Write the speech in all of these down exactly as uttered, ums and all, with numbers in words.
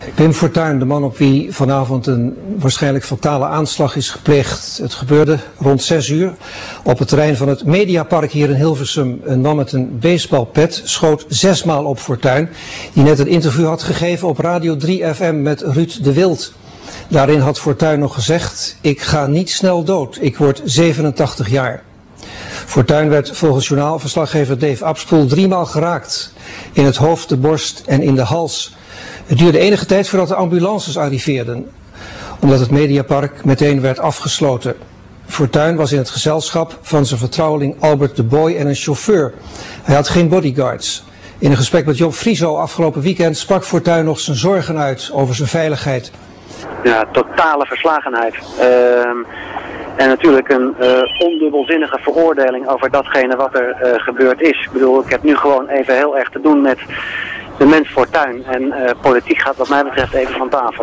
Pim Fortuyn, de man op wie vanavond een waarschijnlijk fatale aanslag is gepleegd. Het gebeurde rond zes uur op het terrein van het Mediapark hier in Hilversum. Een man met een baseballpet schoot zesmaal op Fortuyn, die net een interview had gegeven op Radio drie F M met Ruud de Wild. Daarin had Fortuyn nog gezegd: ik ga niet snel dood, ik word zevenentachtig jaar. Fortuyn werd volgens journaalverslaggever Dave Abspoel driemaal geraakt. In het hoofd, de borst en in de hals. Het duurde enige tijd voordat de ambulances arriveerden, omdat het Mediapark meteen werd afgesloten. Fortuyn was in het gezelschap van zijn vertrouweling Albert de Boy en een chauffeur. Hij had geen bodyguards. In een gesprek met Job Frieso afgelopen weekend sprak Fortuyn nog zijn zorgen uit over zijn veiligheid. Ja, totale verslagenheid. Uh, en natuurlijk een uh, ondubbelzinnige veroordeling over datgene wat er uh, gebeurd is. Ik bedoel, ik heb nu gewoon even heel erg te doen met de mens Fortuyn. En uh, politiek gaat wat mij betreft even van tafel.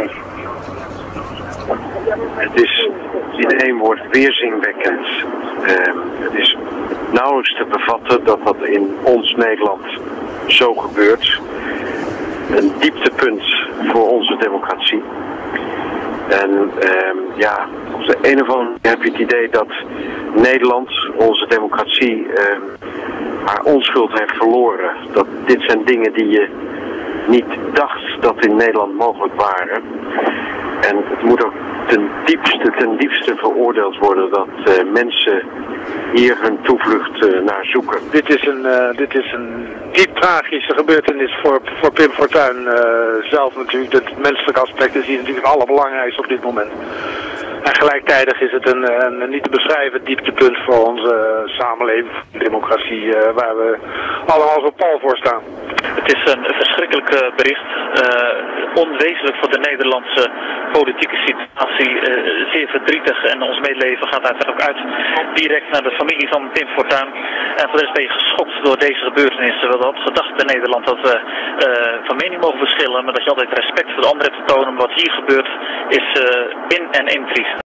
Het is in één woord weerzinwekkend. Uh, het is nauwelijks te bevatten dat dat in ons Nederland zo gebeurt. Een dieptepunt voor onze democratie. En uh, ja, op de een of andere manier heb je het idee dat Nederland, onze democratie, uh, haar onschuld heeft verloren. Dat dit zijn dingen die je niet dacht dat in Nederland mogelijk waren. En het moet ook ten diepste, ten diepste veroordeeld worden dat uh, mensen hier hun toevlucht uh, naar zoeken. Dit is een, uh, dit is een diep tragische gebeurtenis voor, voor Pim Fortuyn uh, zelf natuurlijk. Het menselijke aspect is hier natuurlijk het allerbelangrijkste op dit moment. En gelijktijdig is het een, een niet te beschrijven dieptepunt voor onze uh, samenleving, democratie, uh, waar we allemaal zo pal voor staan. Het is een verschrikkelijk uh, bericht, uh, onwezenlijk voor de Nederlandse politieke situatie, uh, zeer verdrietig en ons medeleven gaat uiteraard ook uit direct naar de familie van Pim Fortuyn. En voor de rest ben je geschokt door deze gebeurtenissen. We hadden gedacht in Nederland dat we uh, van mening mogen verschillen, maar dat je altijd respect voor de anderen hebt te tonen. Wat hier gebeurt is uh, in en in triest.